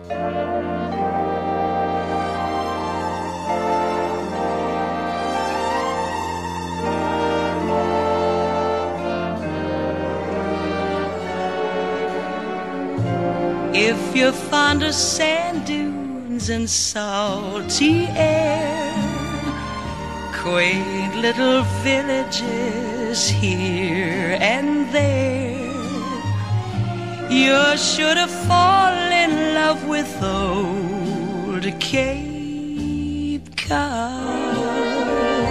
If you're fond of sand dunes and salty air, quaint little villages here and there, you're sure to fall in love with old Cape Cod.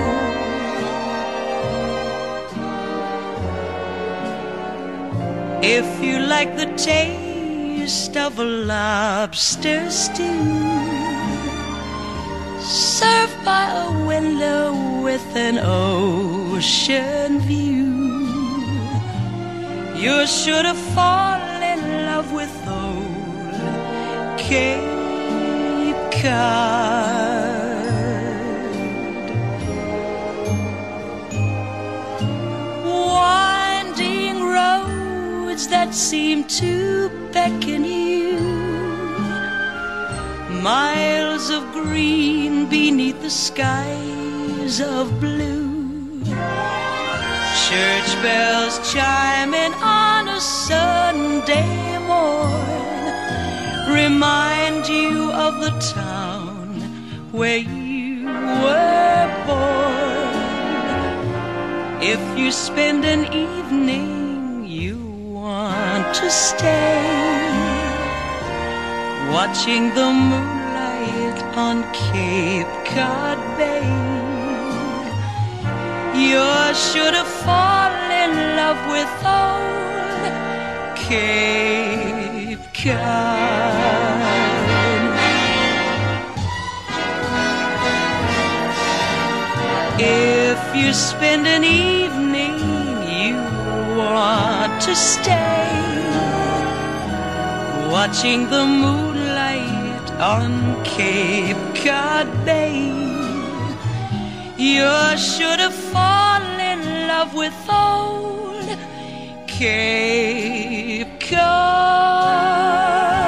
If you like the taste of a lobster stew served by a window with an ocean view, you're sure to fall in love with old Cape Cod. Winding roads that seem to beckon you, miles of green beneath the skies of blue, church bells chiming on a Sunday morn remind you of the town where you were born. If you spend an evening you want to stay, watching the moonlight on Cape Cod Bay, you're sure to fall in love with old Cape Cod. If you spend an evening you want to stay, watching the moonlight on Cape Cod Bay, you're sure to fall in love with old Cape Cod.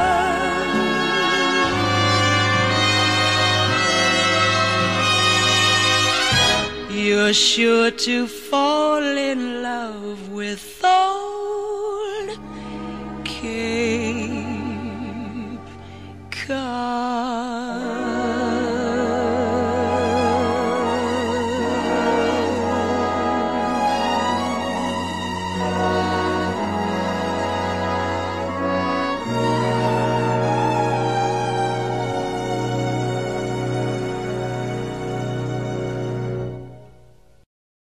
You're sure to fall in love with old